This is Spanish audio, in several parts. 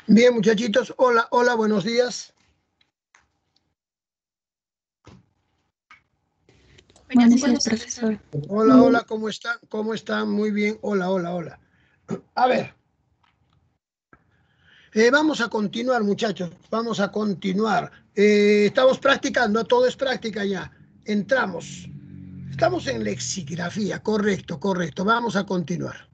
Bien, muchachitos, hola, hola, buenos días. Buenos días, profesor. Hola, hola, ¿cómo están? ¿Cómo están? Muy bien, hola, hola, hola. A ver, vamos a continuar, muchachos, vamos a continuar. Estamos practicando, todo es práctica ya. Entramos. Estamos en lexicografía, correcto, correcto. Vamos a continuar.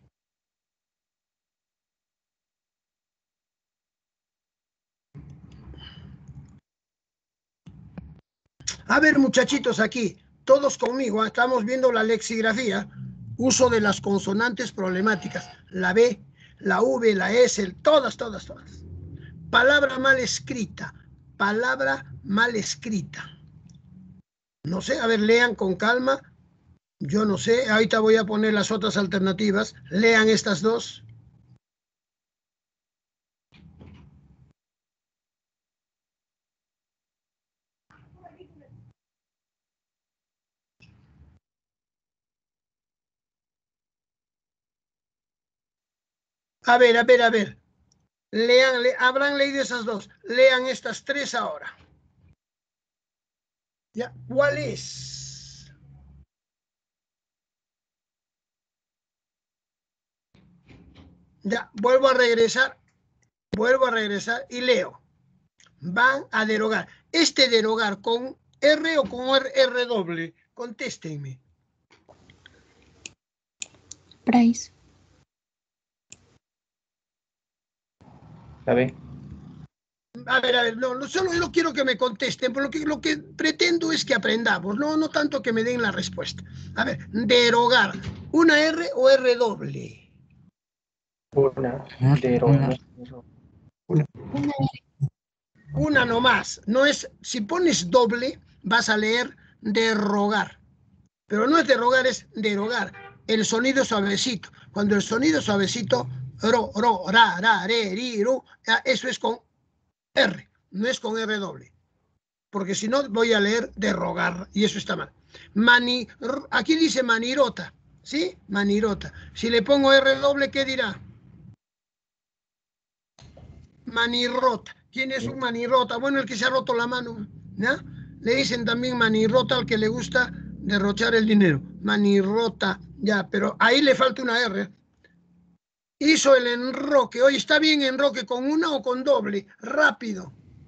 A ver, muchachitos, aquí, todos conmigo, estamos viendo la lexicografía, uso de las consonantes problemáticas, la B, la V, la S, todas, todas, todas. Palabra mal escrita, palabra mal escrita. No sé, a ver, lean con calma. Yo no sé, ahorita voy a poner las otras alternativas. Lean estas dos. A ver, a ver, a ver. Lean, habrán leído esas dos. Lean estas tres ahora. ¿Ya? ¿Cuál es? Ya, vuelvo a regresar y leo. Van a derogar. Este derogar con R o con R doble. Contéstenme. Bryce. A ver. A ver, no, solo no quiero que me contesten, porque lo que pretendo es que aprendamos, no tanto que me den la respuesta. A ver, derogar, ¿una R o R doble? Una. Derogar. Una nomás, no es, si pones doble, vas a leer derrogar, pero no es derrogar, es derogar. El sonido suavecito, cuando el sonido suavecito, ro, ra, re, ri, ru, eso es con R, no es con R doble. Porque si no voy a leer derrogar y eso está mal. Aquí dice manirota, ¿sí? Manirota. Si le pongo R doble, ¿qué dirá? Manirrota. ¿Quién es un manirrota? Bueno, el que se ha roto la mano, ¿ya? Le dicen también manirrota al que le gusta derrochar el dinero. Manirrota, ya, pero ahí le falta una R. Hizo el enroque. Oye, ¿está bien enroque con una o con doble? Rápido.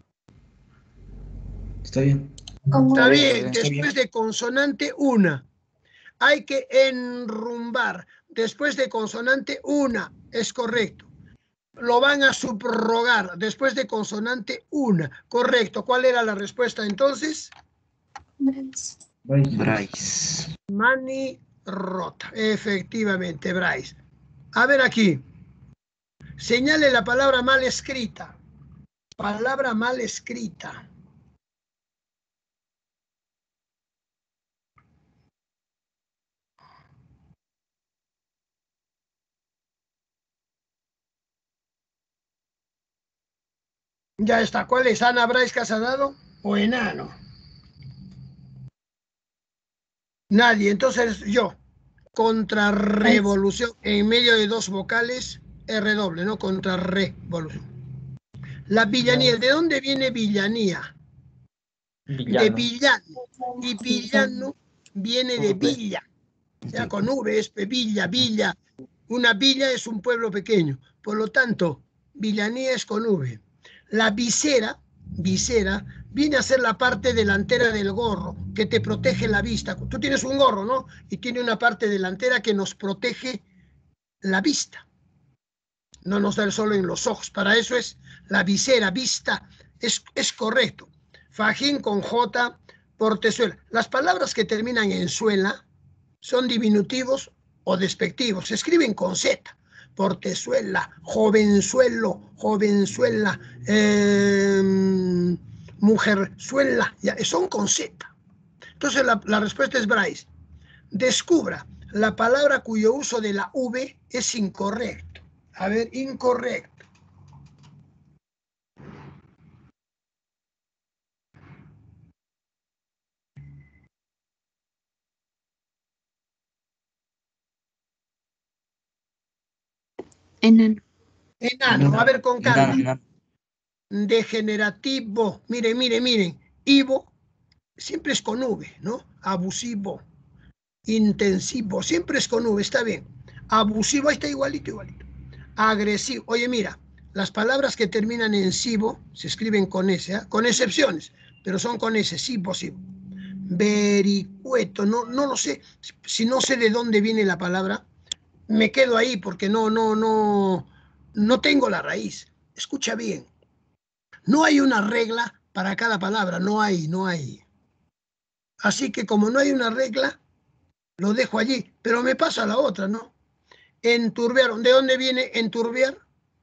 Está bien. Está bien, después de consonante una. Hay que enrumbar. Después de consonante una, es correcto. Lo van a subrogar después de consonante una, correcto. ¿Cuál era la respuesta entonces? Bryce. Bryce. Mani rota, efectivamente, Bryce. A ver aquí. Señale la palabra mal escrita. Palabra mal escrita. Ya está. ¿Cuál es? ¿Ana Bryce Casadado o enano? Nadie. Entonces yo. Contrarrevolución en medio de dos vocales, R doble, ¿no? Contrarrevolución. La villanía, ¿de dónde viene villanía? De Villano. villano. Y villano viene de villa. Ya con V es villa, villa. Una villa es un pueblo pequeño. Por lo tanto, villanía es con V. La visera, viene a ser la parte delantera del gorro, que te protege la vista. Tú tienes un gorro, ¿no? Y tiene una parte delantera que nos protege la vista. No nos da el sol en los ojos. Para eso es la visera, vista. Es correcto. Fajín con J, portezuela. Las palabras que terminan en suela son diminutivos o despectivos. Se escriben con Z. Portezuela, jovenzuelo, jovenzuela, mujerzuela, ya, son con Z. Entonces la respuesta es Bryce. Descubra la palabra cuyo uso de la V es incorrecto. A ver, incorrecto. Enano. Enano, a ver con calma. Enano. Degenerativo, miren. Ivo siempre es con V, ¿no? Abusivo, intensivo, siempre es con V, está bien. Abusivo, ahí está igualito. Agresivo, oye, mira, las palabras que terminan en sivo se escriben con S, ¿eh? Con excepciones, pero son con S, sivo. Vericueto, no lo sé, si no sé de dónde viene la palabra, me quedo ahí porque no tengo la raíz. Escucha bien. No hay una regla para cada palabra, no hay. Así que como no hay una regla, lo dejo allí, pero me paso a la otra, ¿no? Enturbiar, ¿de dónde viene enturbiar?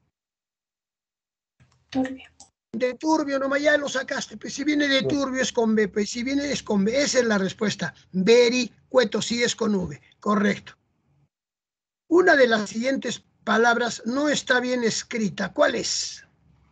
Turbio. De turbio, nomás ya lo sacaste. Pues si viene de turbio es con B, pues si viene es con B. Esa es la respuesta. Vericueto, sí es con V. Correcto. Una de las siguientes palabras no está bien escrita. ¿Cuál es?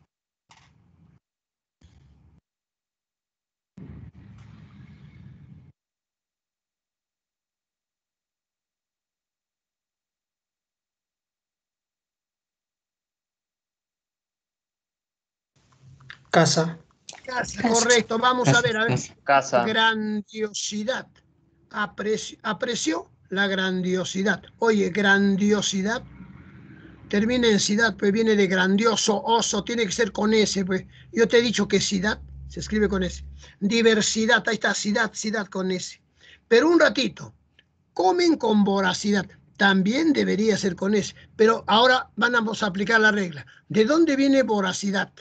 Casa. Casa, Casa. correcto. Vamos a ver. Casa. Grandiosidad. Apreció la grandiosidad. Oye, grandiosidad termina en sidad, pues viene de grandioso, oso, tiene que ser con S, pues. Yo te he dicho que sidad se escribe con S. Diversidad, ahí está, sidad con S. Pero un ratito, comen con voracidad, también debería ser con S. Pero ahora vamos a aplicar la regla. ¿De dónde viene voracidad?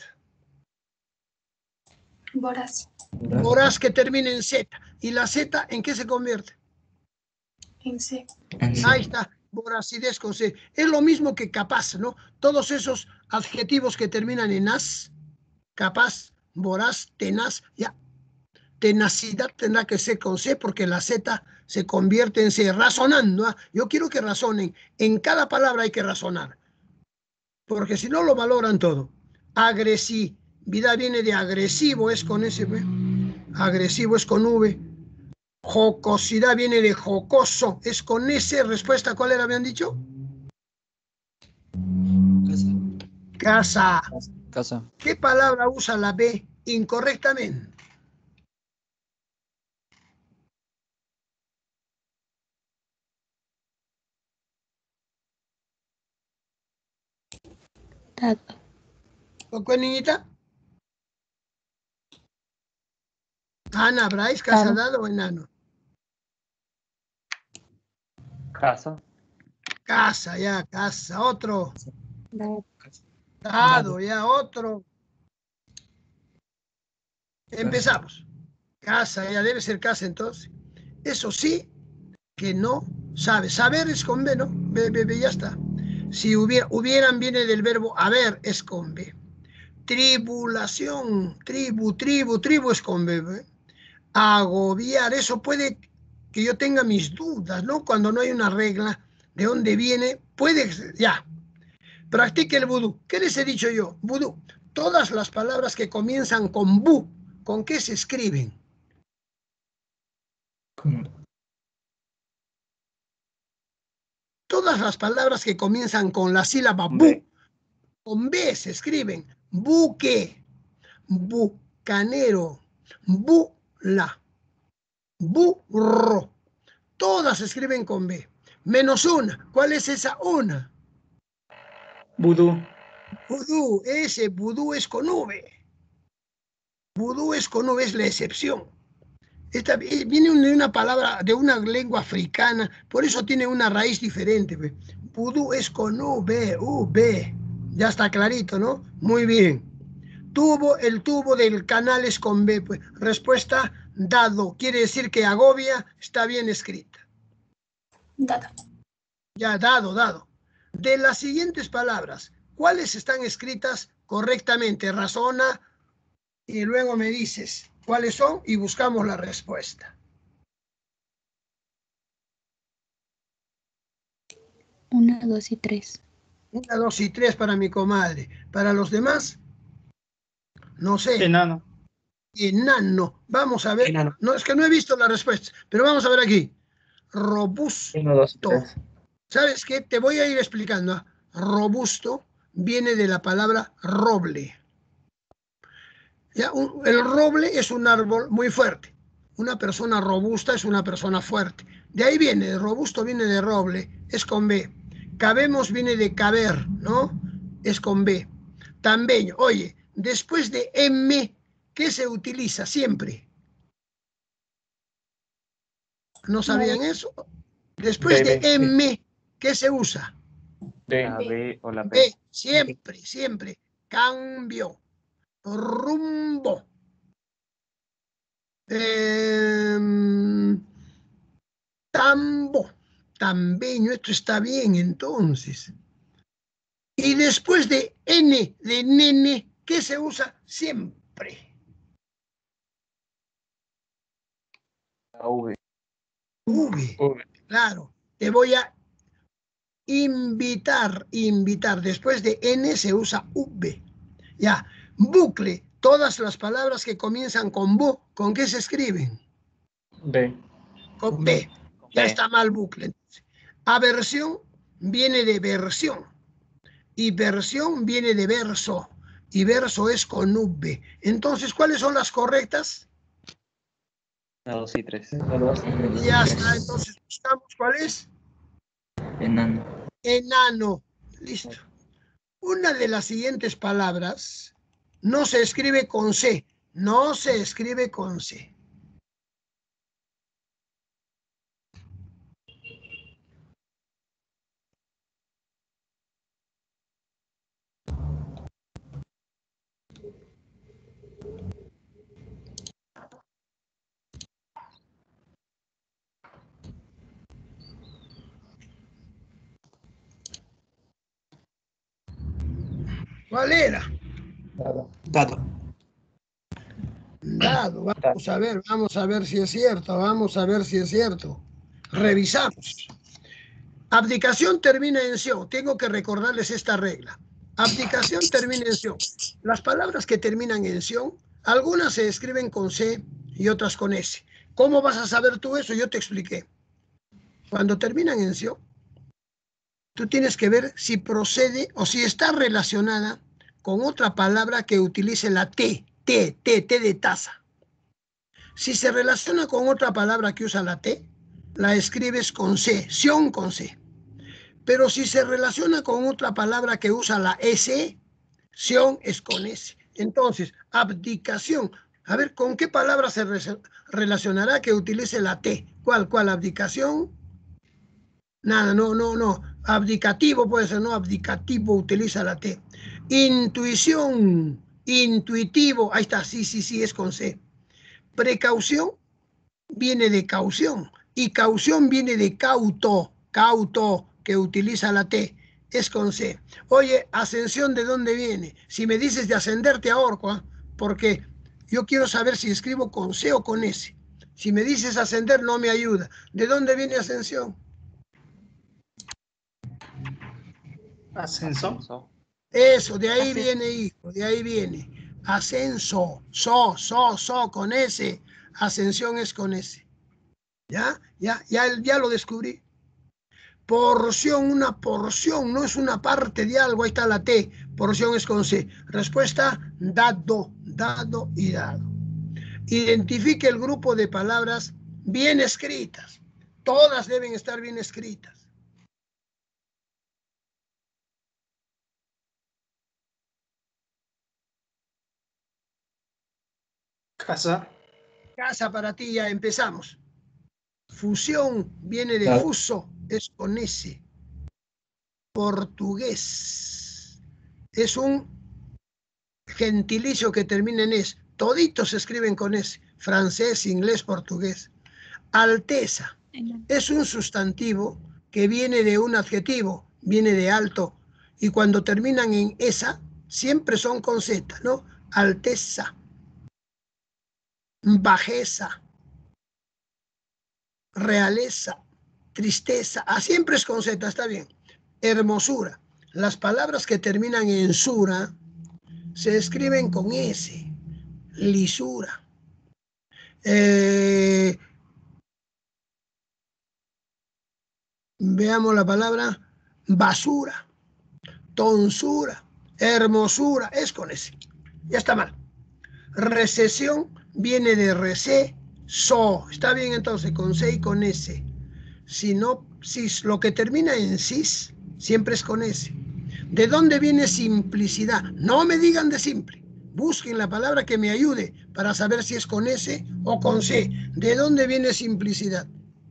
Voraz. Voraz que termina en Z. ¿Y la Z en qué se convierte? En C. Ahí está, voracidad con C. Es lo mismo que capaz, ¿no? Todos esos adjetivos que terminan en as, capaz, voraz, tenaz, ya. Tenacidad tendrá que ser con C porque la Z se convierte en C. Razonando, ¿eh? Yo quiero que razonen. En cada palabra hay que razonar. Porque si no lo valoran todo. Agresividad viene de agresivo, es con S. Agresivo es con V. Jocosidad viene de jocoso, es con S. Respuesta, ¿cuál era? ¿Habían dicho? Casa. ¿Qué palabra usa la B incorrectamente? Dado. ¿Tocó, niñita? Ana, Bryce, casa, Dado. dado o enano. Casa. Casa, ya, casa. Otro. Dado. Dado, ya, otro. Empezamos. Casa, ya debe ser casa entonces. Eso sí que no sabe. Saber es con B, ¿no? B, ya está. Si hubieran viene del verbo haber, es con B. Tribulación, tribu es con B. ¿eh? Agobiar, eso puede que yo tenga mis dudas, ¿no? Cuando no hay una regla de dónde viene, puede, ya. Practique el vudú. ¿Qué les he dicho yo? Vudú. Todas las palabras que comienzan con bu, ¿con qué se escriben? Todas las palabras que comienzan con la sílaba bu, con B se escriben. Buque, bucanero, bula, burro. Todas se escriben con B. Menos una. ¿Cuál es esa una? Vudú. Vudú. Ese vudú es con V. Vudú es con V, es la excepción. Viene de una palabra, de una lengua africana, por eso tiene una raíz diferente. Vudú es con V. Ya está clarito, ¿no? Muy bien. El tubo del canal es con B. Pues. Respuesta, dado. Quiere decir que agobia está bien escrita. Dado. Ya, dado. De las siguientes palabras, ¿cuáles están escritas correctamente? Razona y luego me dices cuáles son y buscamos la respuesta. 1, 2 y 3. 1, 2 y 3 para mi comadre. Para los demás, no sé. Enano. Enano. Vamos a ver. Enano. No, es que no he visto la respuesta, pero vamos a ver aquí. Robusto. 1, 2, 3. ¿Sabes qué? Te voy a ir explicando. Robusto viene de la palabra roble. ¿Ya? El roble es un árbol muy fuerte. Una persona robusta es una persona fuerte. De ahí viene, robusto viene de roble, es con B. Cabemos viene de caber, ¿no? Es con B. Tambeño. Oye, después de M, ¿qué se utiliza siempre? ¿No sabían eso? Después de B. M, ¿qué se usa? La B. B o la P. B, siempre, siempre. Cambio. Rumbo. Tambo. Tambeño, esto está bien entonces. Y después de N, de nene, ¿qué se usa siempre? La V. V. V. Claro. Te voy a invitar. Después de N se usa V. Ya. Bucle. Todas las palabras que comienzan con bu, ¿con qué se escriben? B. Con B. Ya B. está mal bucle. Aversión viene de versión. Y versión viene de verso. Y verso es con V. Entonces, ¿cuáles son las correctas? La 2 y 3. Ya está. Entonces, buscamos cuál es. Enano. Enano. Listo. Una de las siguientes palabras no se escribe con C. No se escribe con C. ¿Cuál era? Dado. Dado. Vamos a ver si es cierto. Vamos a ver si es cierto. Revisamos. Abdicación termina en ción. Tengo que recordarles esta regla. Abdicación termina en ción. Las palabras que terminan en ción, algunas se escriben con C y otras con S. ¿Cómo vas a saber tú eso? Yo te expliqué. Cuando terminan en ción, tú tienes que ver si procede o si está relacionada con otra palabra que utilice la T de taza. Si se relaciona con otra palabra que usa la T, la escribes con C, sion con C. Pero si se relaciona con otra palabra que usa la S, sion es con S. Entonces, abdicación. A ver, ¿con qué palabra se relacionará que utilice la T? ¿Cuál? ¿Abdicación? Nada, no. Abdicativo puede ser, no, abdicativo utiliza la T. Intuición, intuitivo, ahí está, sí, es con C. Precaución viene de caución y caución viene de cauto, que utiliza la T, es con C. Oye, ascensión, ¿de dónde viene? Si me dices de ascender, te ahorco, ¿eh? Porque yo quiero saber si escribo con C o con S. Si me dices ascender, no me ayuda. ¿De dónde viene ascensión? Ascenso. Eso, de ahí viene, hijo, de ahí viene. Ascenso, con S. Ascensión es con S. Ya lo descubrí. Porción, una porción, no es una parte de algo, ahí está la T. Porción es con C. Respuesta, dado y dado. Identifique el grupo de palabras bien escritas. Todas deben estar bien escritas. Casa. Casa para ti, ya empezamos. Fusión viene de fuso, es con S. Portugués. Es un gentilicio que termina en S. Toditos se escriben con S. Francés, inglés, portugués. Alteza. Es un sustantivo que viene de un adjetivo, viene de alto. Y cuando terminan en esa, siempre son con Z, ¿no? Alteza. Bajeza. Realeza, tristeza, siempre es con Z, está bien. Hermosura. Las palabras que terminan en sura se escriben con S. Lisura. Veamos la palabra basura. tonsura, hermosura, es con S. Ya está mal. Recesión viene de receso. Está bien entonces, con C y con S. Si no, cis, lo que termina en cis, siempre es con S. ¿De dónde viene simplicidad? No me digan de simple. Busquen la palabra que me ayude para saber si es con S o con C. ¿De dónde viene simplicidad?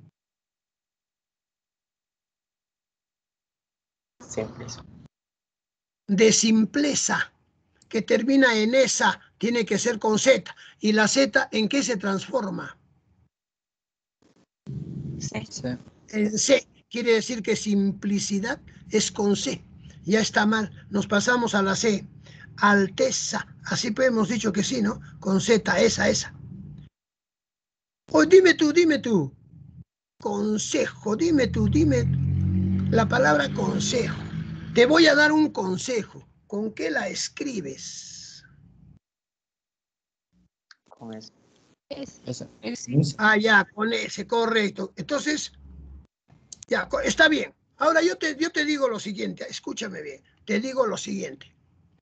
Simples. De simpleza, que termina en esa, tiene que ser con Z. ¿Y la Z en qué se transforma? C. Sí. En C. Quiere decir que simplicidad es con C. Ya está mal. Nos pasamos a la C. Alteza. Así pues hemos dicho que sí, ¿no? Con Z, esa. Oh, dime tú. Consejo, dime la palabra consejo. Te voy a dar un consejo. ¿Con qué la escribes? Con S. Esa. Ah, ya, con ese, correcto. Entonces, ya, está bien. Ahora yo te digo lo siguiente, escúchame bien. Te digo lo siguiente.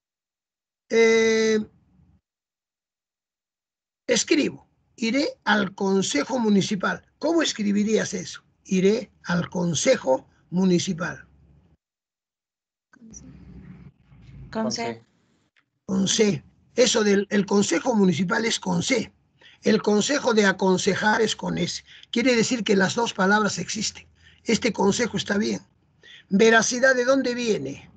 Escribo, iré al Consejo Municipal. ¿Cómo escribirías eso? Iré al Consejo Municipal. Con C. Con C. Eso del el Consejo Municipal es con C. El consejo de aconsejar es con S. Quiere decir que las dos palabras existen. Este consejo está bien. Veracidad, ¿de dónde viene?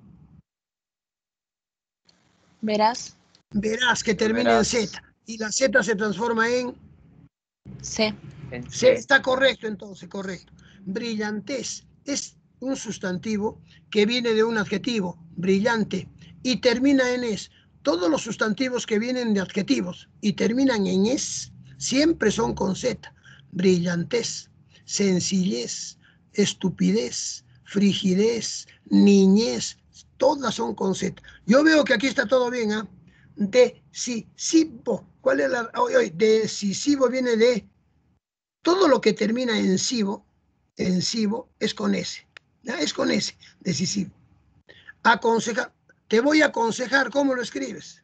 Verás. Verás, que termina en Z. Y la Z se transforma en C. C. Está correcto entonces, correcto. Brillantez es un sustantivo que viene de un adjetivo, brillante, y termina en es. Todos los sustantivos que vienen de adjetivos y terminan en es, siempre son con Z. Brillantez, sencillez, estupidez, frigidez, niñez, todas son con Z. Yo veo que aquí está todo bien, ¿ah? Decisivo. ¿Cuál es la? Decisivo viene de todo lo que termina en sivo es con S. ¿Ya? Es con S, decisivo. Aconsejar. Te voy a aconsejar, ¿cómo lo escribes?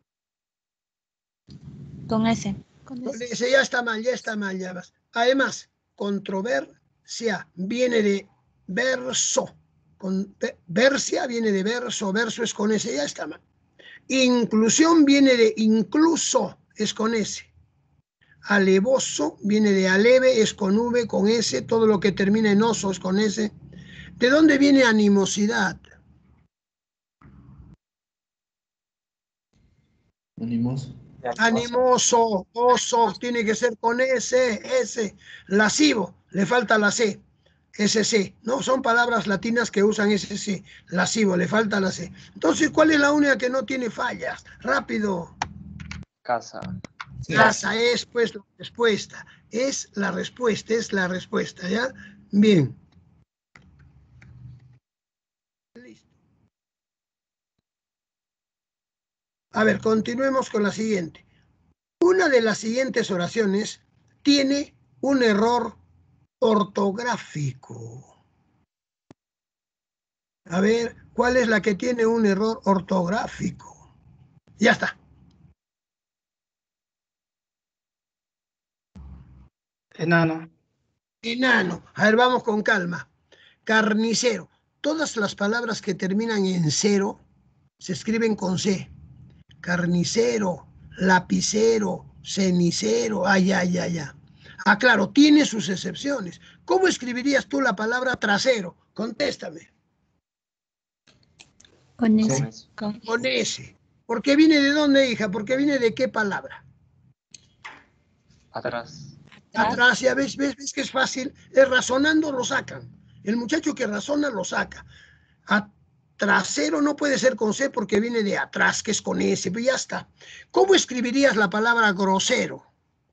Con S. Con S, ya está mal, ya vas. Además, controversia viene de verso. Versia viene de verso es con S, ya está mal. Inclusión viene de incluso, es con S. Alevoso viene de aleve, es con V, con S, todo lo que termina en oso es con S. ¿De dónde viene animosidad? Animoso. Animoso, oso, tiene que ser con S. Lascivo, le falta la C, SC. No, son palabras latinas que usan SC. Lascivo, le falta la C. Entonces, ¿cuál es la única que no tiene fallas? Rápido. Casa. Sí. Casa es, pues, la respuesta. Es la respuesta, ¿ya? Bien. Listo. A ver, continuemos con la siguiente. Una de las siguientes oraciones tiene un error ortográfico. A ver, ¿cuál es la que tiene un error ortográfico? Ya está. Enano. Enano. A ver, vamos con calma. Carnicero. Todas las palabras que terminan en cero se escriben con C. Carnicero, lapicero, cenicero, ya. Ah, claro, tiene sus excepciones. ¿Cómo escribirías tú la palabra trasero? Contéstame. Con Sí. S. Con S. ¿Por qué viene de dónde, hija? ¿Por qué viene de qué palabra? Atrás. Atrás, ya ves que es fácil. Razonando lo sacan. El muchacho que razona lo saca. Trasero no puede ser con C porque viene de atrás, que es con S, pero ya está. ¿Cómo escribirías la palabra grosero?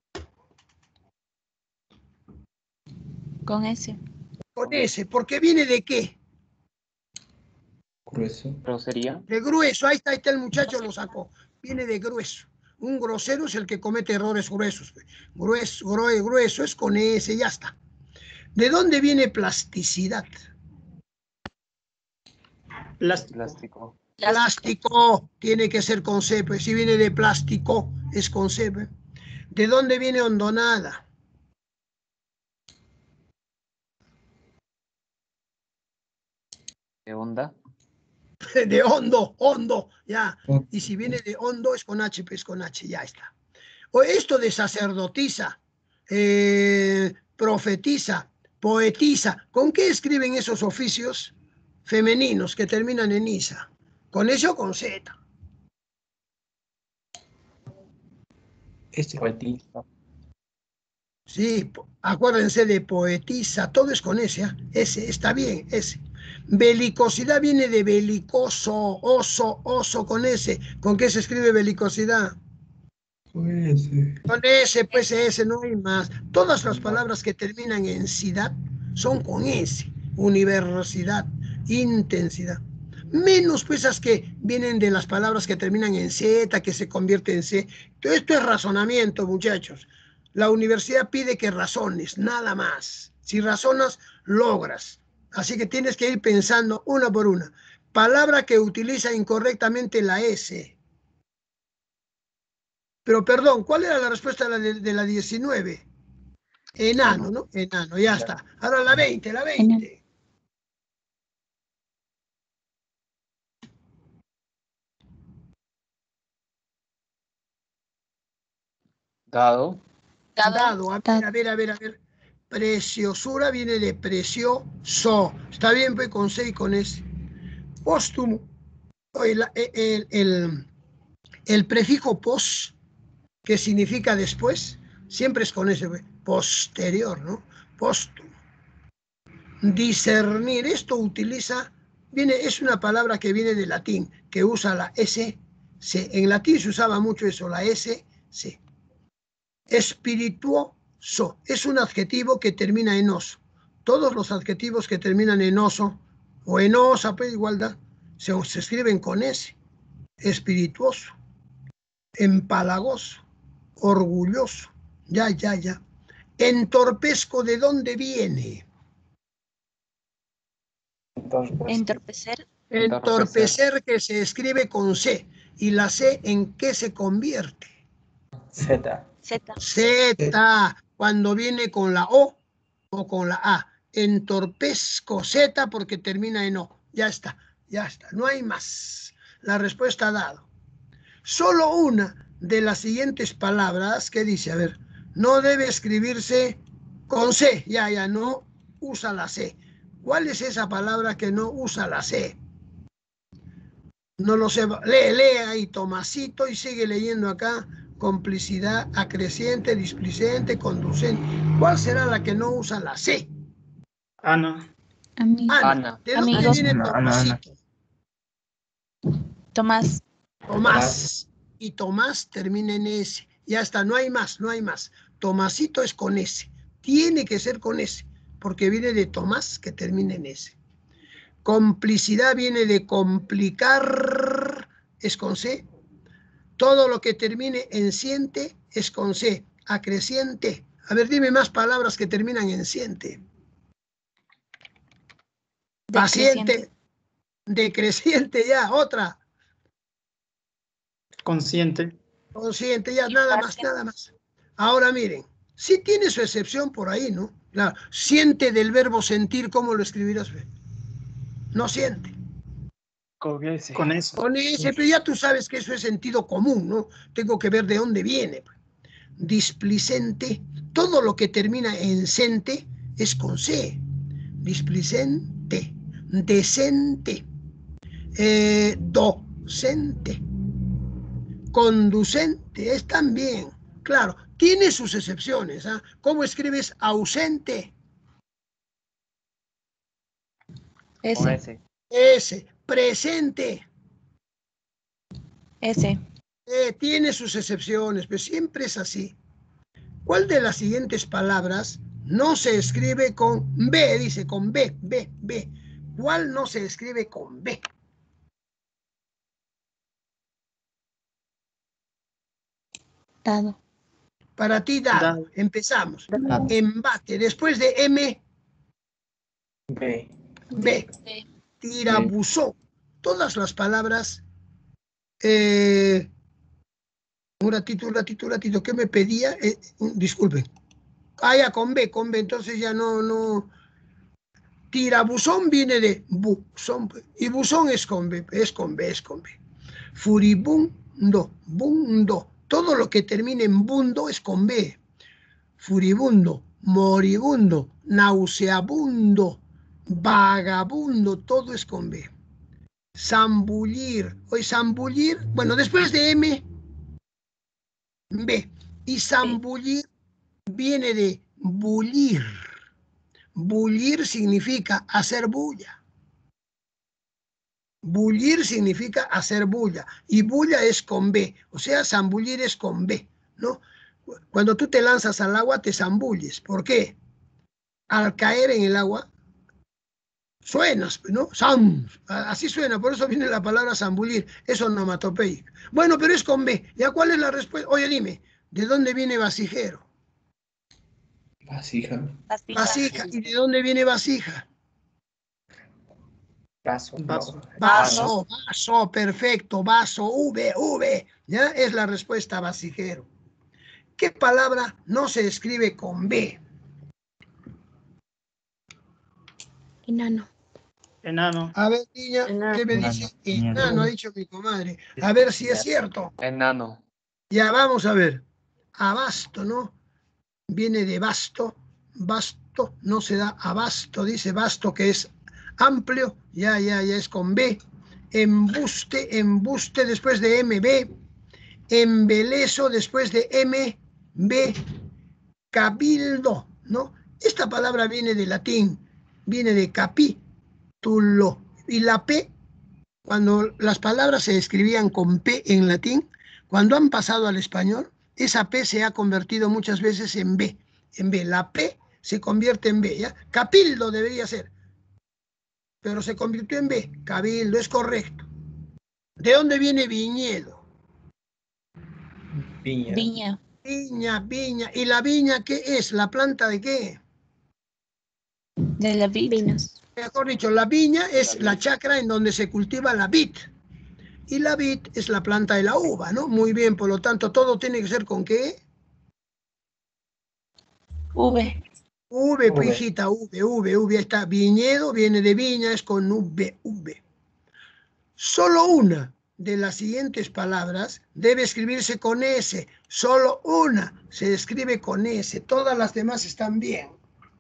Con S. Con S, ¿porque viene de qué? Grueso. Grosería. De grueso, ahí está el muchacho lo sacó. Viene de grueso. Un grosero es el que comete errores gruesos. Grueso es con S, ya está. ¿De dónde viene plasticidad? Plástico. Plástico. Plástico tiene que ser con C, pues si viene de plástico es con C. Pues. ¿De dónde viene hondonada? De onda. De hondo, hondo, ya. Y si viene de hondo es con H, pues con H, ya está. O esto de sacerdotisa, profetiza, poetisa, ¿con qué escriben esos oficios femeninos que terminan en isa? ¿Con S o con Z? Poetisa. Sí, acuérdense de poetisa, todo es con S, ¿eh? S, está bien, S. Belicosidad viene de belicoso, oso, oso con S. ¿Con qué se escribe belicosidad? Pues, Con S, pues S, no hay más. Todas las palabras que terminan en sidad son con S. Universidad, intensidad. Menos pues esas que vienen de las palabras que terminan en Z, que se convierte en C. Todo esto es razonamiento, muchachos. La universidad pide que razones, nada más. Si razonas, logras. Así que tienes que ir pensando una por una. Palabra que utiliza incorrectamente la S. Pero perdón, ¿cuál era la respuesta de la 19? Enano, ¿no? Enano, ya está. Ahora la 20, la 20. Dado. Dado, a ver. Preciosura viene de precioso. Está bien, pues con C y con S. Póstumo. El prefijo pos, que significa después, siempre es con S, pues. Posterior, ¿no? Póstumo. Discernir, esto utiliza, es una palabra que viene del latín, que usa la S, C. En latín se usaba mucho eso, la S, C. Espirituoso, es un adjetivo que termina en oso. Todos los adjetivos que terminan en oso o en osa, pues igualdad, se escriben con S. Espirituoso, empalagoso, orgulloso, ya. Entorpezco, ¿de dónde viene? Entorpecer. Entorpecer, que se escribe con C. ¿Y la C en qué se convierte? Z. Z. Z, cuando viene con la O con la A. Entorpezco, Z, porque termina en O. Ya está. No hay más. La respuesta ha dado. Solo una de las siguientes palabras que dice, a ver, no debe escribirse con C. Ya, no usa la C. ¿Cuál es esa palabra que no usa la C? No lo sé. Lee ahí, Tomasito, y sigue leyendo acá. Complicidad, acreciente, displicente, conducente. ¿Cuál será la que no usa la C? Ana. Ana. ¿De dónde Amigos. viene Ana. Tomasito? Tomás. Tomás. Y Tomás termina en S. Ya está, no hay más. Tomasito es con S. Tiene que ser con S, porque viene de Tomás, que termina en S. Complicidad viene de complicar, es con C. Todo lo que termine en ciente es con C. Acreciente. A ver, dime más palabras que terminan en ciente. Paciente. Decreciente, ya. Otra. Consciente. Consciente, ya. Nada más. Ahora miren, sí tiene su excepción por ahí, ¿no? Claro. Siente, del verbo sentir, ¿cómo lo escribirás? No siente. Con ese. Con eso. Con ese, pero ya tú sabes que eso es sentido común, ¿no? Tengo que ver de dónde viene. Displicente, todo lo que termina en cente es con C. Displicente, decente, docente, conducente, es también. Claro, tiene sus excepciones. ¿Ah? ¿Cómo escribes ausente? Con S. ese. S. Presente. S. Tiene sus excepciones, pero siempre es así. ¿Cuál de las siguientes palabras no se escribe con B? Dice con B. ¿Cuál no se escribe con B? Dado. Para ti, dado. Empezamos. Embate. Después de M, B. B. Tirabuzón. todas las palabras, un ratito, ¿qué me pedía? Disculpen. Ya con B, entonces ya no. Tirabuzón viene de buzón, y buzón es con B. Furibundo, bundo. Todo lo que termine en bundo es con B. Furibundo, moribundo, nauseabundo, vagabundo, todo es con B. Zambullir, hoy zambullir, bueno, después de M, B. Y zambullir viene de bullir. Bullir significa hacer bulla. Bullir significa hacer bulla. Y bulla es con B. O sea, zambullir es con B, ¿no? Cuando tú te lanzas al agua, te zambulles. ¿Por qué? Al caer en el agua, suenas, ¿no? Así suena, por eso viene la palabra zambullir. Es onomatopeico. Bueno, pero es con B. ¿Ya cuál es la respuesta? Oye, dime, ¿de dónde viene vasijero? Vasija. Vasija. ¿Y de dónde viene vasija? Vaso. Vaso, perfecto, vaso, V. ¿Ya? Es la respuesta, vasijero. ¿Qué palabra no se escribe con B? Enano. Enano. A ver, niña, ¿qué me dice? Enano, ha dicho mi comadre. A ver si es cierto. Enano. Ya, vamos a ver. Abasto, ¿no? Viene de basto. Basto no se da abasto, dice basto, que es amplio. Ya es con B. Embuste después de MB. Embeleso después de MB. Cabildo, ¿no? Esta palabra viene de latín, viene de capítulo. Y la P, cuando las palabras se escribían con P en latín, cuando han pasado al español, esa P se ha convertido muchas veces en B. La P se convierte en B, ¿ya? Capildo debería ser, pero se convirtió en B. Cabildo, es correcto. ¿De dónde viene viñedo? Viña. Viña. ¿Y la viña qué es? ¿La planta de qué? De la vinas. Mejor dicho, la viña es la chacra en donde se cultiva la vid. Y la vid es la planta de la uva, ¿no? Muy bien, por lo tanto, todo tiene que ser ¿con qué? V. Pues hijita, V. Está viñedo, viene de viña, es con V. Solo una de las siguientes palabras debe escribirse con S. Solo una se escribe con S. Todas las demás están bien.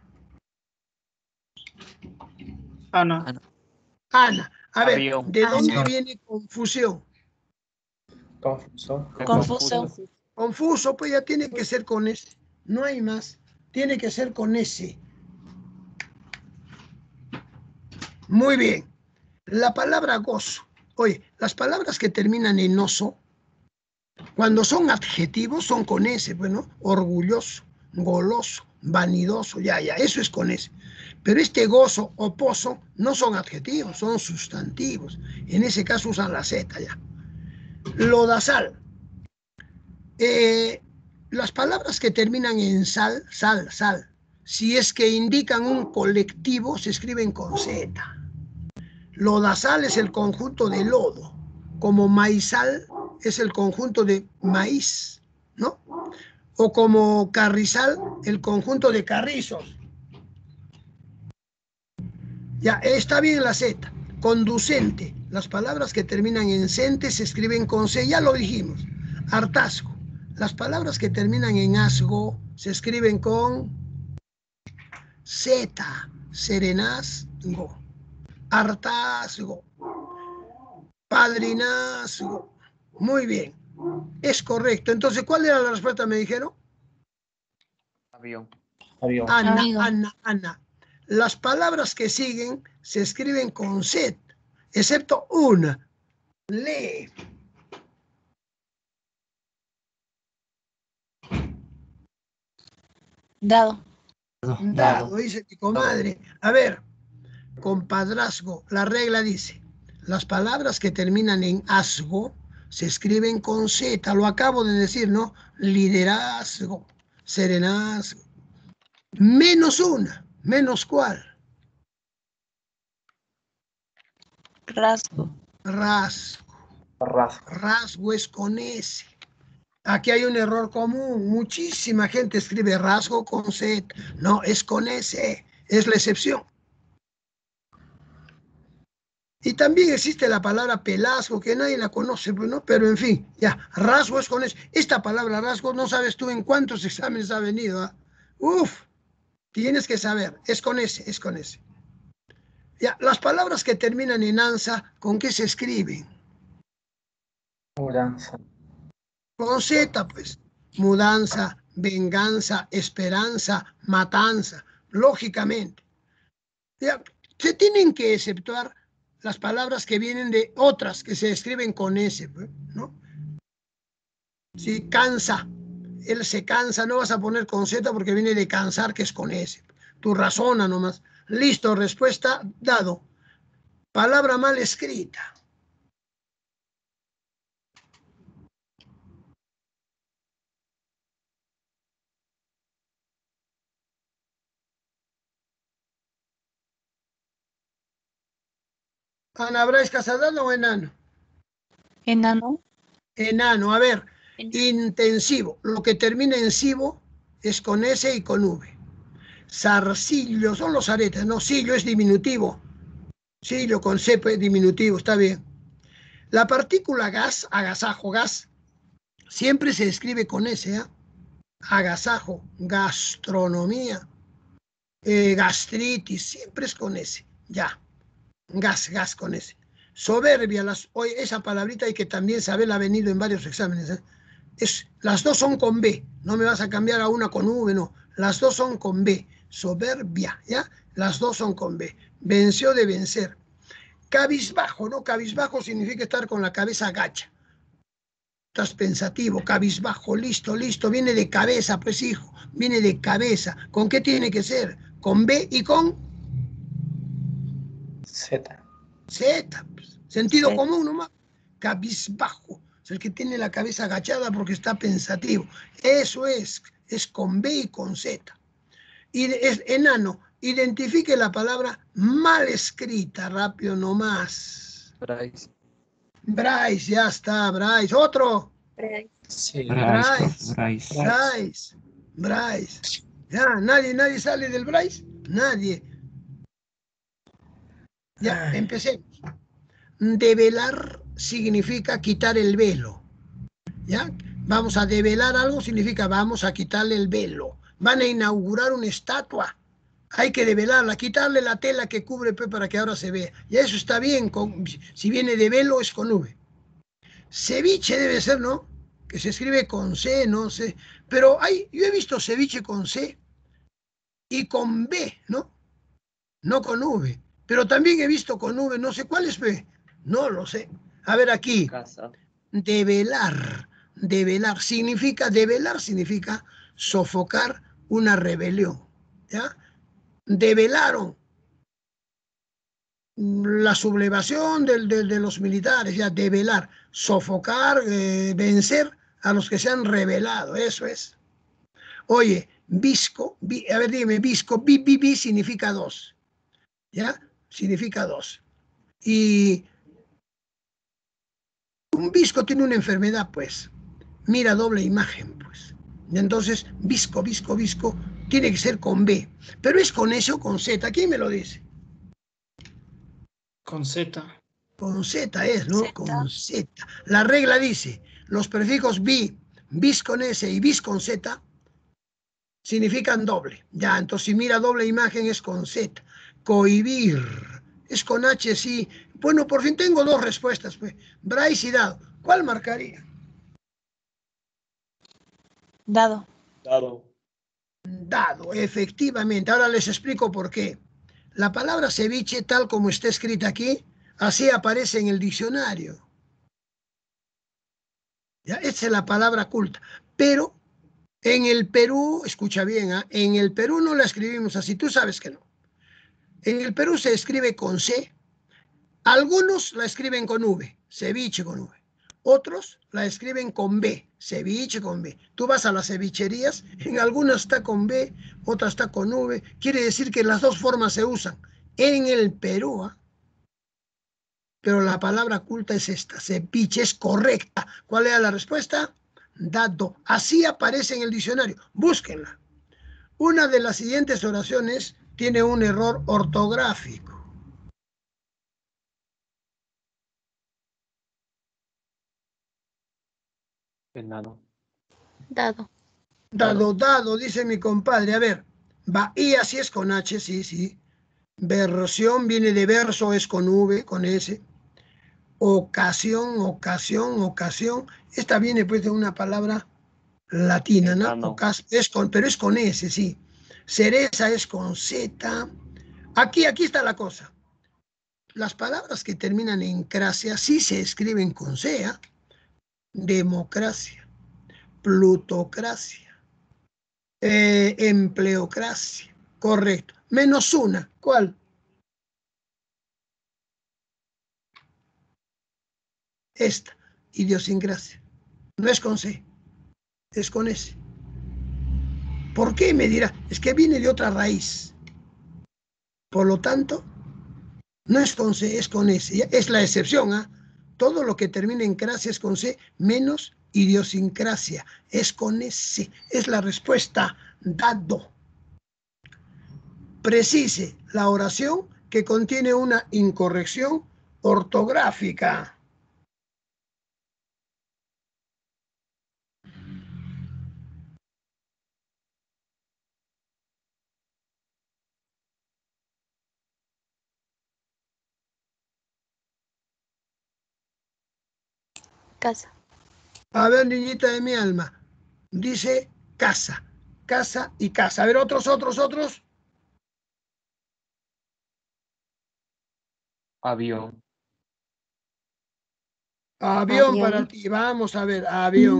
Ana. A ver, Avión. ¿de dónde viene confusión? Confuso, pues ya tiene que ser con S. No hay más. Tiene que ser con S. Muy bien. La palabra gozo. Oye, las palabras que terminan en oso, cuando son adjetivos, son con S, bueno, orgulloso, goloso, vanidoso, ya, eso es con S. Pero este gozo o pozo no son adjetivos, son sustantivos. En ese caso usan la Z ya. Lodazal. Las palabras que terminan en sal, si es que indican un colectivo, se escriben con Z. Lodazal es el conjunto de lodo, como maizal es el conjunto de maíz, ¿no? O como carrizal, el conjunto de carrizos. Ya, está bien la Z. Conducente, las palabras que terminan en cente se escriben con C, ya lo dijimos. Hartazgo, las palabras que terminan en asgo se escriben con Z, serenazgo, hartazgo, padrinazgo. Muy bien, es correcto. Entonces, ¿cuál era la respuesta, me dijeron? Avión. Ana. Las palabras que siguen se escriben con Z, excepto una. Lee. Dado. Dice mi comadre. A ver, compadrazgo, la regla dice, las palabras que terminan en asgo se escriben con Z, lo acabo de decir, ¿no? Liderazgo, serenazgo. Menos una, ¿menos cuál? Rasgo. Rasgo. Rasgo es con S. Aquí hay un error común. Muchísima gente escribe rasgo con Z. No, es con S. Es la excepción. Y también existe la palabra pelazgo, que nadie la conoce, pues, ¿no? Pero en fin, ya, rasgo es con S. Esta palabra rasgo, no sabes tú en cuántos exámenes ha venido. ¿Eh? Uf, tienes que saber. Es con S, es con S. Ya, las palabras que terminan en ansa, ¿con qué se escriben? Mudanza. Con Z, pues. Mudanza, venganza, esperanza, matanza, lógicamente. Ya, se tienen que exceptuar las palabras que vienen de otras que se escriben con S, ¿no? Si cansa, él se cansa, no vas a poner con Z porque viene de cansar, que es con S. Tú razona nomás. Listo, respuesta dado. Palabra mal escrita. Ana Brais Casadano o enano. Enano. Enano, a ver, Enano. intensivo. Lo que termina en sivo es con S y con V. Zarcillo, son los aretes, no, sillo es diminutivo. Sillo con C es diminutivo, está bien. La partícula gas, agasajo, gas, siempre se escribe con S, ¿eh? Agasajo, gastronomía, gastritis, siempre es con S, ya. Gas con S. Soberbia, hoy esa palabrita hay que también saberla, ha venido en varios exámenes. Las dos son con B, no me vas a cambiar a una con V, no. Las dos son con B. Soberbia, ¿ya? Las dos son con B. Venció de vencer. Cabizbajo, ¿no? Cabizbajo significa estar con la cabeza agacha. Estás pensativo, cabizbajo, listo, viene de cabeza, pues hijo, viene de cabeza. ¿Con qué tiene que ser? Con B y con Z. Z, pues. Sentido Z. común nomás. Cabizbajo, es el que tiene la cabeza agachada porque está pensativo. Eso es con B y con Z. Y es enano, identifique la palabra mal escrita, rápido nomás. Bryce. Bryce, ya está, Bryce. Otro. Sí. Bryce. Ya, nadie sale del Bryce. Nadie. Ya, empecemos. Develar significa quitar el velo. ¿Ya? Vamos a develar algo, significa vamos a quitarle el velo. Van a inaugurar una estatua. Hay que develarla, quitarle la tela que cubre para que ahora se vea. Y eso está bien, si viene de velo es con V. Ceviche debe ser, ¿no? Que se escribe con C, no sé. Pero yo he visto ceviche con C y con B, ¿no? No con V. Pero también he visto con V, no sé cuál es B. No lo sé. A ver aquí. Casa. Develar significa sofocar una rebelión. ¿Ya? Develaron la sublevación de los militares, ya, develar, sofocar, vencer a los que se han rebelado, eso es. Oye, visco, a ver, dime, visco, bi significa dos, ¿ya? Significa dos. Y un visco tiene una enfermedad, pues, mira doble imagen, pues. Y entonces, visco, tiene que ser con B, pero es con S o con Z, ¿quién me lo dice? Con Z. Con Z es, ¿no? Z. Con Z. La regla dice, los prefijos bis con S y bis con Z significan doble. Ya, entonces si mira doble imagen es con Z. Cohibir es con H, sí. Bueno, por fin tengo dos respuestas, pues. Bryce y Dado. ¿Cuál marcaría? Dado. Dado, efectivamente. Ahora les explico por qué. La palabra ceviche, tal como está escrita aquí, así aparece en el diccionario. ¿Ya? Esa es la palabra culta. Pero en el Perú, escucha bien, ¿eh? En el Perú no la escribimos así, tú sabes que no. En el Perú se escribe con C. Algunos la escriben con V, ceviche con V. Otros la escriben con B, ceviche con B. Tú vas a las cevicherías, en algunas está con B, otras está con V. Quiere decir que las dos formas se usan. En el Perú, ¿eh? Pero la palabra culta es esta, ceviche, es correcta. ¿Cuál era la respuesta? Dado. Así aparece en el diccionario. Búsquenla. Una de las siguientes oraciones tiene un error ortográfico. Enano. Dado. Dado, dice mi compadre. A ver, Bahía sí es con H, sí. Versión viene de verso, es con V, con S. Ocasión. Esta viene pues de una palabra latina, ¿no? Enano. Pero es con S, sí. Cereza es con Z. Aquí está la cosa. Las palabras que terminan en cracia sí se escriben con C, ¿eh? Democracia, plutocracia, empleocracia, correcto. Menos una, ¿cuál? Esta, idiosincrasia. No es con C, es con S. ¿Por qué? Me dirá, es que viene de otra raíz. Por lo tanto, no es con C, es con S. Es la excepción, ¿ah? Todo lo que termina en cracia es con C, menos idiosincrasia. Es con S. Es la respuesta. Dado. Precise la oración que contiene una incorrección ortográfica. Casa. A ver, niñita de mi alma. Dice casa. Casa y casa. A ver, otros. Avión. Avión Avión. para ti. Vamos a ver. Avión.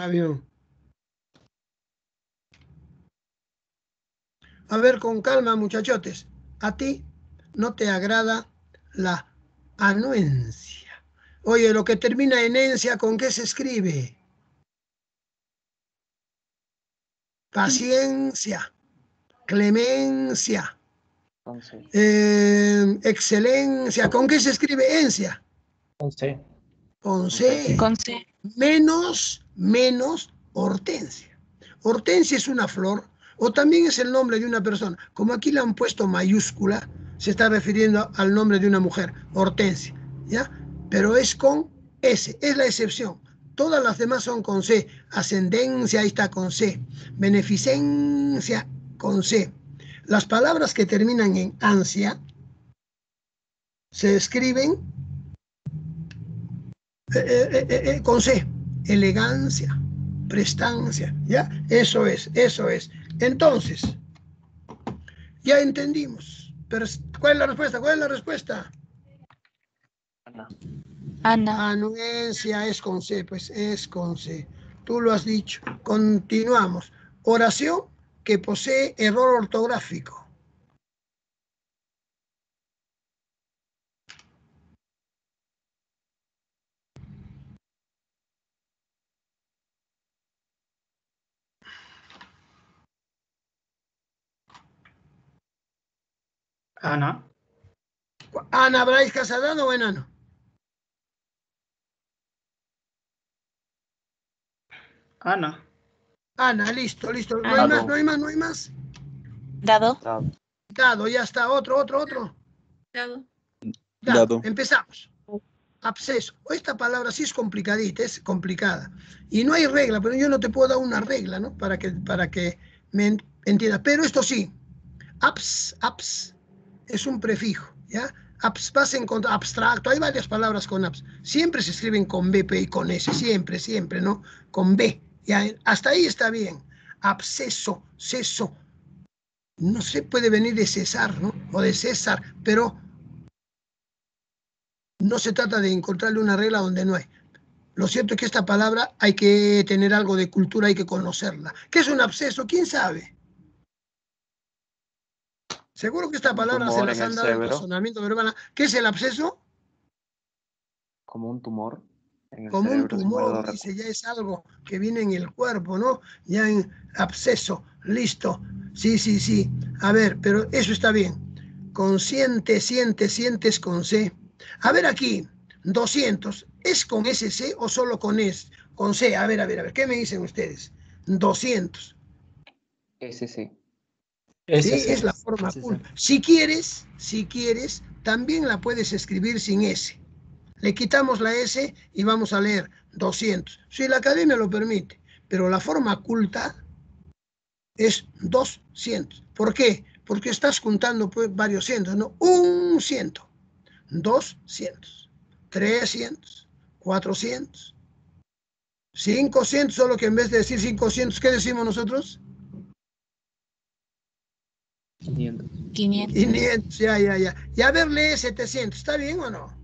A ver, con calma, muchachotes. ¿A ti no te agrada la anuencia? Oye, lo que termina en encia, ¿con qué se escribe? Paciencia, clemencia, Entonces. excelencia. ¿Con qué se escribe encia? Con C. Con C. Con C. Menos hortensia. Hortensia es una flor o también es el nombre de una persona. Como aquí le han puesto mayúscula, se está refiriendo al nombre de una mujer, Hortensia, ¿ya? Pero es con S, es la excepción. Todas las demás son con C. Ascendencia, ahí está con C. Beneficencia, con C. Las palabras que terminan en ansia se escriben con C. Elegancia, prestancia, ¿ya? Eso es. Entonces, ya entendimos. Pero, ¿cuál es la respuesta? Ana. Anuencia es con C, pues es con C. Tú lo has dicho. Continuamos. Oración que posee error ortográfico. Ana. Ana Brais Casadano o enano. Ana. Ana, listo. No Ana. hay más. Dado. Dado, ya está. Otro. Dado. Empezamos. Absceso. Esta palabra sí es complicadita, es complicada. Y no hay regla, pero yo no te puedo dar una regla, ¿no? Para que me entiendas. Pero esto sí. Abs es un prefijo, ¿ya? Abs, vas a encontrar abstracto, hay varias palabras con abs. Siempre se escriben con B, P y con S, siempre, ¿no? Con B, ¿ya? Hasta ahí está bien. Absceso, ceso. No se puede venir de César, ¿no? O de César, pero no se trata de encontrarle una regla donde no hay. Lo cierto es que esta palabra hay que tener algo de cultura, hay que conocerla. ¿Qué es un absceso? ¿Quién sabe? Seguro que esta palabra se las han dado en razonamiento verbal. ¿Qué es el absceso? Como un tumor. Como un tumor, dice, ya es algo que viene en el cuerpo, ¿no? Ya en absceso, listo. Sí. A ver, pero eso está bien. Consciente, sientes con C. A ver aquí, 200, ¿es con SC o solo con S? Con C, a ver, ¿qué me dicen ustedes? 200. SC. Sí, es la forma culta. Si quieres, también la puedes escribir sin S. Le quitamos la S y vamos a leer 200. Si la academia lo permite, pero la forma culta es 200. ¿Por qué? Porque estás juntando pues, varios cientos, ¿no? 100, 200, 300, 400, 500, solo que en vez de decir 500, ¿qué decimos nosotros? 500. 500. Ya. Y a ver, lee 700, ¿está bien o no?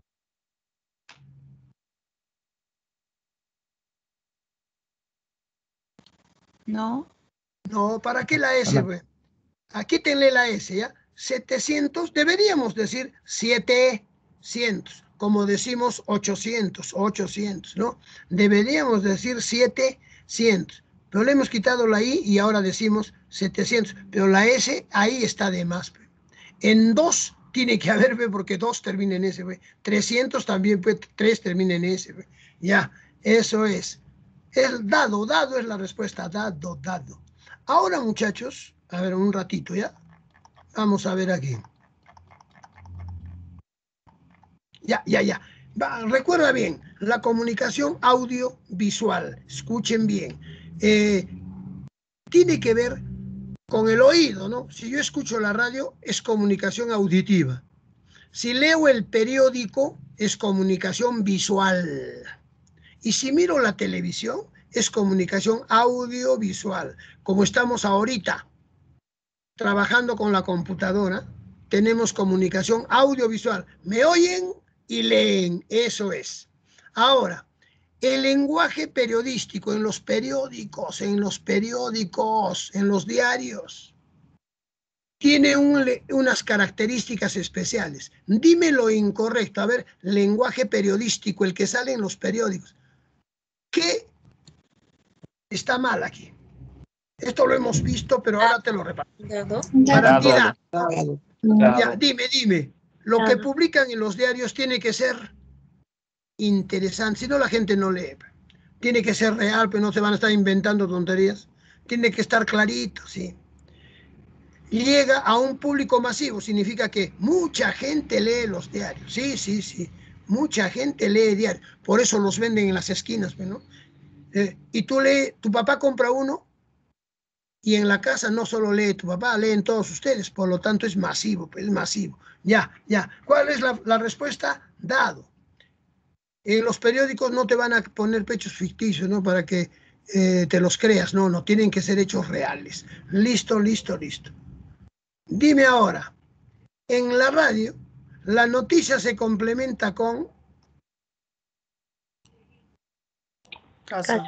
No. No, ¿para qué la S, güey? Aquí tenle la S, ¿ya? 700, deberíamos decir 700, como decimos 800, ¿no? Deberíamos decir 700, pero le hemos quitado la I y ahora decimos 700, pero la S ahí está de más. En 2 tiene que haber, porque 2 termina en S, 300 también, 3 termina en S, ya, eso es. El dado es la respuesta, dado. Ahora, muchachos, a ver, un ratito, ¿ya? Vamos a ver aquí. Ya. Recuerda bien, la comunicación audiovisual, escuchen bien, tiene que ver con el oído, ¿no? Si yo escucho la radio, es comunicación auditiva. Si leo el periódico, es comunicación visual. Y si miro la televisión, es comunicación audiovisual. Como estamos ahorita trabajando con la computadora, tenemos comunicación audiovisual. Me oyen y leen, eso es. Ahora, el lenguaje periodístico en los periódicos, en los diarios, tiene unas características especiales. Dime lo incorrecto. A ver, lenguaje periodístico, el que sale en los periódicos. ¿Qué está mal aquí? Esto lo hemos visto, pero ahora te lo repito. Para ti, ya, dime. Lo que publican en los diarios tiene que ser interesante. Si no, la gente no lee. Tiene que ser real, pero no se van a estar inventando tonterías. Tiene que estar clarito, sí. Llega a un público masivo, significa que mucha gente lee los diarios. Sí. Mucha gente lee diarios. Por eso los venden en las esquinas, ¿no? Y tú lees, tu papá compra uno, y en la casa no solo lee tu papá, leen todos ustedes, por lo tanto es masivo, pues es masivo. Ya. ¿Cuál es la respuesta? Dado. En los periódicos no te van a poner pechos ficticios, ¿no? Para que te los creas, no, tienen que ser hechos reales. Listo. Dime ahora, en la radio, la noticia se complementa con... Casa.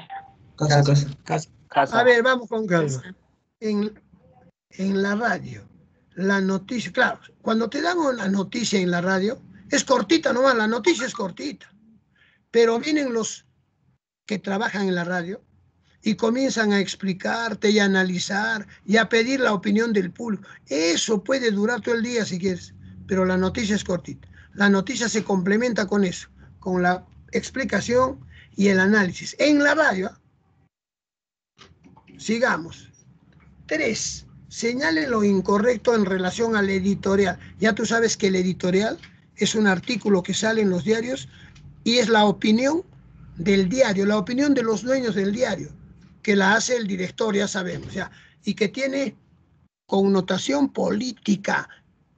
A ver, vamos con calma. En la radio, la noticia, claro, cuando te dan una noticia en la radio, es cortita nomás, la noticia es cortita, pero vienen los que trabajan en la radio y comienzan a explicarte y a analizar y a pedir la opinión del público. Eso puede durar todo el día si quieres, pero la noticia es cortita. La noticia se complementa con eso, con la explicación y el análisis. En la radio, sigamos. 3. Señale lo incorrecto en relación al editorial. Ya tú sabes que el editorial es un artículo que sale en los diarios y es la opinión del diario, la opinión de los dueños del diario, que la hace el director, ya sabemos, ya, y que tiene connotación política.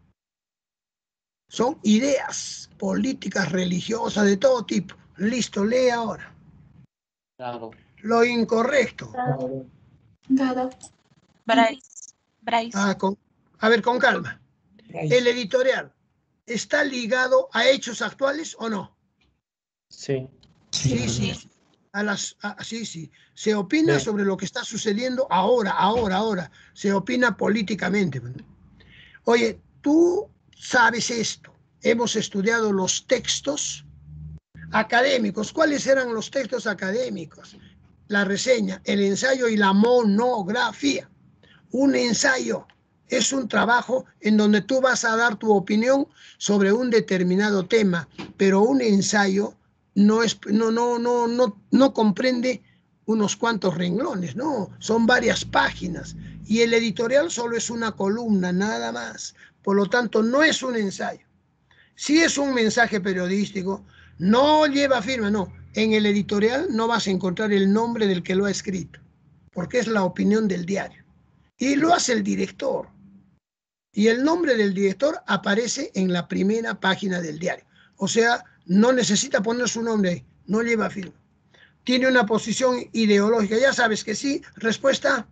Son ideas políticas, religiosas, de todo tipo. Listo, lee ahora. Dado. Lo incorrecto. Dado. Bryce. A ver, con calma. El editorial, ¿está ligado a hechos actuales o no? Sí. Sí. Sí. Se opina sobre lo que está sucediendo ahora. Se opina políticamente. Oye, tú sabes esto. Hemos estudiado los textos académicos. ¿Cuáles eran los textos académicos? La reseña, el ensayo y la monografía. Un ensayo Es un trabajo en donde tú vas a dar tu opinión sobre un determinado tema, pero un ensayo no comprende unos cuantos renglones, no, son varias páginas. Y el editorial solo es una columna, nada más. Por lo tanto, no es un ensayo. Si es un mensaje periodístico, no lleva firma, no. En el editorial no vas a encontrar el nombre del que lo ha escrito, porque es la opinión del diario. Y lo hace el director. Y el nombre del director aparece en la primera página del diario. O sea, no necesita poner su nombre ahí, no lleva firma. Tiene una posición ideológica, ya sabes que sí. Respuesta.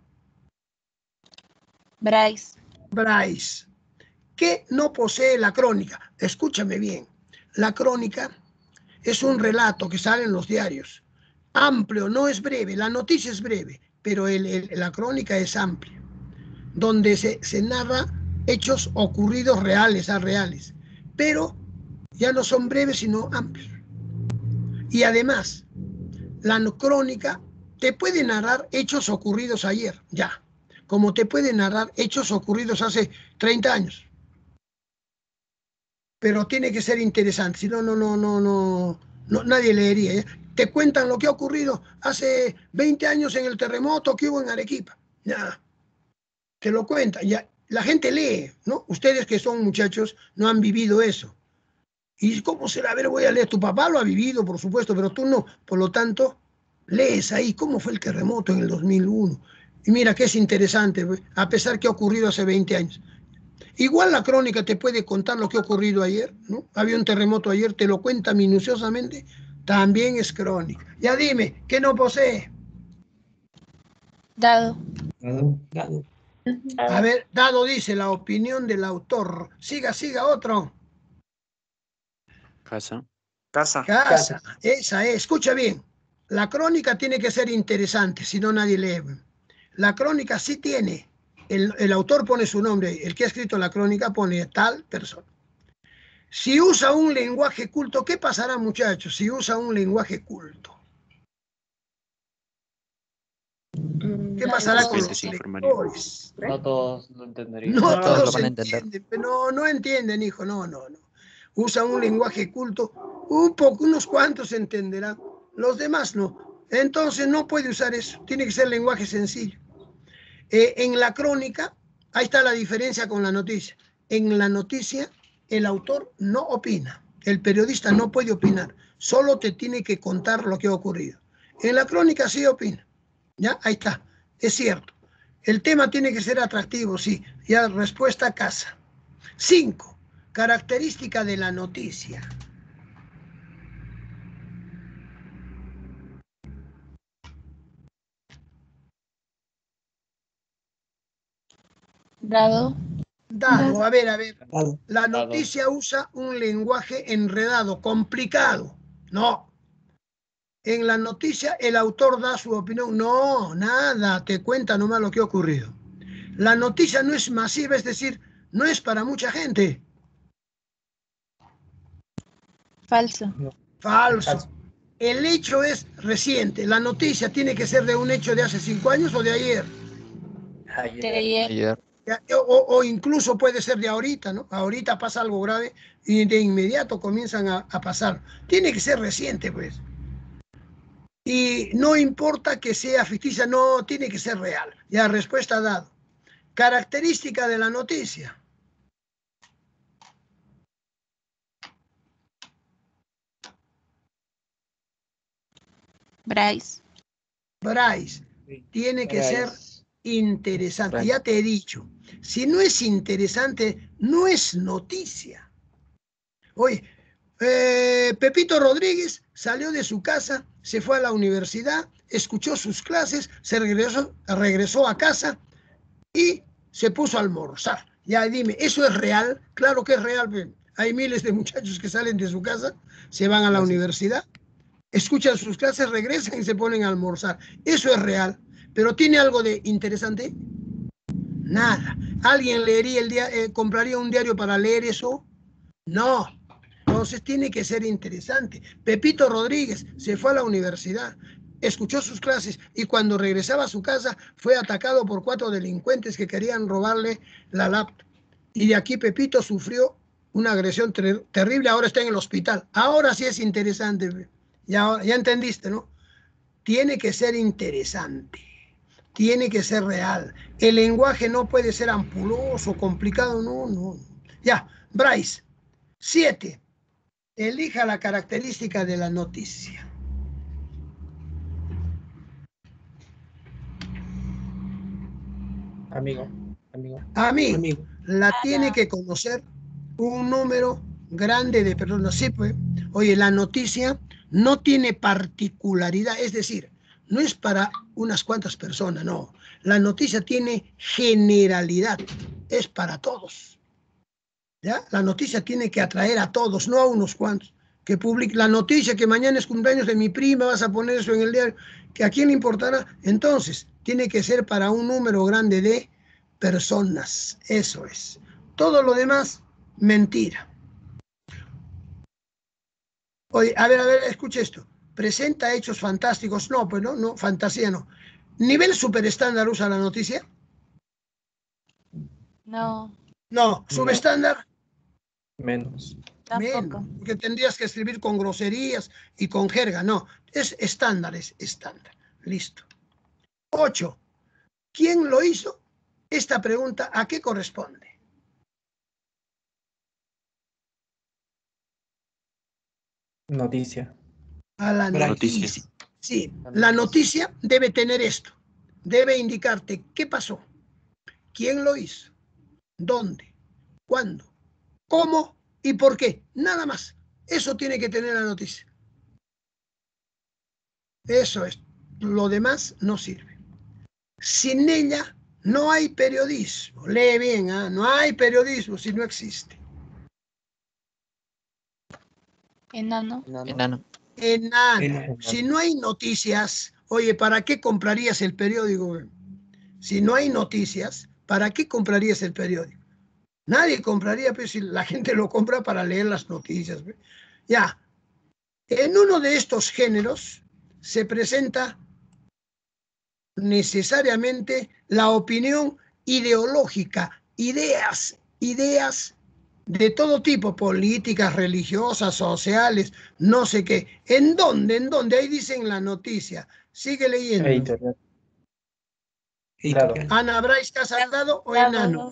Bryce. Bryce. ¿Qué no posee la crónica? Escúchame bien. La crónica es un relato que sale en los diarios. Amplio, no es breve. La noticia es breve, pero la crónica es amplia, donde se narra hechos ocurridos reales, pero ya no son breves, sino amplios. Y además, la crónica te puede narrar hechos ocurridos ayer, ya, como te puede narrar hechos ocurridos hace 30 años. Pero tiene que ser interesante, si no, nadie leería, ¿ya? Te cuentan lo que ha ocurrido hace 20 años en el terremoto que hubo en Arequipa, ya, te lo cuentan, ya. La gente lee, ¿no? Ustedes que son muchachos no han vivido eso. ¿Y cómo será? A ver, voy a leer. Tu papá lo ha vivido, por supuesto, pero tú no. Por lo tanto, lees ahí cómo fue el terremoto en el 2001. Y mira que es interesante, a pesar que ha ocurrido hace 20 años. Igual la crónica te puede contar lo que ha ocurrido ayer, ¿no? Había un terremoto ayer, te lo cuenta minuciosamente. También es crónica. Ya dime, ¿qué no posee? Dado. Dado. A ver, Dado dice la opinión del autor. Siga, otro. Casa. Casa, esa es. Escucha bien. La crónica tiene que ser interesante, si no nadie lee. La crónica sí tiene. El autor pone su nombre. El que ha escrito la crónica pone tal persona. Si usa un lenguaje culto, ¿qué pasará, muchachos? Si usa un lenguaje culto. ¿Qué pasará con los lectores? No todos lo entenderían. No todos lo van a entender. entienden. No entienden, hijo, no. Usa un lenguaje culto, unos cuantos entenderán, los demás no. Entonces no puede usar eso, tiene que ser lenguaje sencillo. En la crónica, ahí está la diferencia con la noticia. En la noticia, el autor no opina, el periodista no puede opinar, solo te tiene que contar lo que ha ocurrido. En la crónica sí opina, ¿ya? Ahí está, es cierto. El tema tiene que ser atractivo, sí. Ya respuesta casa. 5. Característica de la noticia. Dado. A ver. Dado. La noticia usa un lenguaje enredado, complicado. No. En la noticia el autor da su opinión. No, nada, te cuenta nomás lo que ha ocurrido. La noticia no es masiva, es decir, no es para mucha gente. Falso. Falso. El hecho es reciente. La noticia tiene que ser de un hecho de hace 5 años o de ayer. De ayer. O incluso puede ser de ahorita, ¿no? Ahorita pasa algo grave y de inmediato comienzan a pasar. Tiene que ser reciente, pues. Y no importa que sea ficticia, no, tiene que ser real. Ya, respuesta dado. Característica de la noticia. Bryce. Tiene que ser interesante. Ya te he dicho, si no es interesante, no es noticia. Oye, Pepito Rodríguez salió de su casa, se fue a la universidad, escuchó sus clases, se regresó a casa y se puso a almorzar. Ya dime, ¿eso es real? Claro que es real. Hay miles de muchachos que salen de su casa, se van a la universidad, escuchan sus clases, regresan y se ponen a almorzar. Eso es real. ¿Pero tiene algo de interesante? Nada. ¿Alguien compraría un diario para leer eso? No. Entonces tiene que ser interesante. Pepito Rodríguez se fue a la universidad. escuchó sus clases y cuando regresaba a su casa fue atacado por 4 delincuentes que querían robarle la laptop. Y de aquí Pepito sufrió una agresión terrible, ahora está en el hospital. Ahora sí es interesante. Ya entendiste, ¿no? Tiene que ser interesante, tiene que ser real. El lenguaje no puede ser ampuloso, complicado, no. Ya, Bryce, 7. Elija la característica de la noticia. Amigo. Amigo. La tiene que conocer un número grande de personas. Sí, pues. Oye, la noticia no tiene particularidad, es decir, no es para unas cuantas personas, no. La noticia tiene generalidad, es para todos. ¿Ya? La noticia tiene que atraer a todos, no a unos cuantos. Que publique la noticia que mañana es cumpleaños de mi prima, vas a poner eso en el diario, que a quién le importará. Entonces, tiene que ser para un número grande de personas, eso es. Todo lo demás, mentira. Oye, a ver, escuche esto. Presenta hechos fantásticos. No, pues no, fantasía no. ¿Nivel superestándar usa la noticia? No. No, subestándar. Menos. Tampoco. Porque tendrías que escribir con groserías y con jerga. No, es estándar. Listo. 8. ¿Quién lo hizo? Esta pregunta, ¿a qué corresponde? Noticia. A la noticia. Sí, la noticia debe tener esto. Debe indicarte qué pasó, quién lo hizo, dónde, cuándo, cómo y por qué. Nada más. Eso tiene que tener la noticia. Eso es. Lo demás no sirve. Sin ella no hay periodismo. Lee bien, ¿eh? No hay periodismo si no existe. Enano. Si no hay noticias, oye, ¿para qué comprarías el periódico? Si no hay noticias, ¿para qué comprarías el periódico? Nadie compraría, pues si la gente lo compra para leer las noticias. Ya, en uno de estos géneros se presenta necesariamente la opinión ideológica, ideas de todo tipo, políticas, religiosas, sociales, no sé qué. ¿En dónde? Ahí dicen la noticia. Sigue leyendo. Editorial. Ana Bryce, ¿estás dado o enano?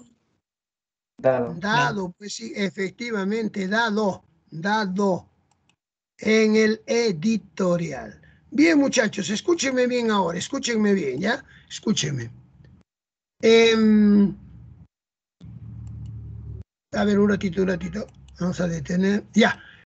Dado. Pues sí, efectivamente, dado. En el editorial. Bien, muchachos, escúchenme bien ahora, escúchenme bien, ¿ya? Escúchenme. A ver, un ratito. Vamos a detener. Ya.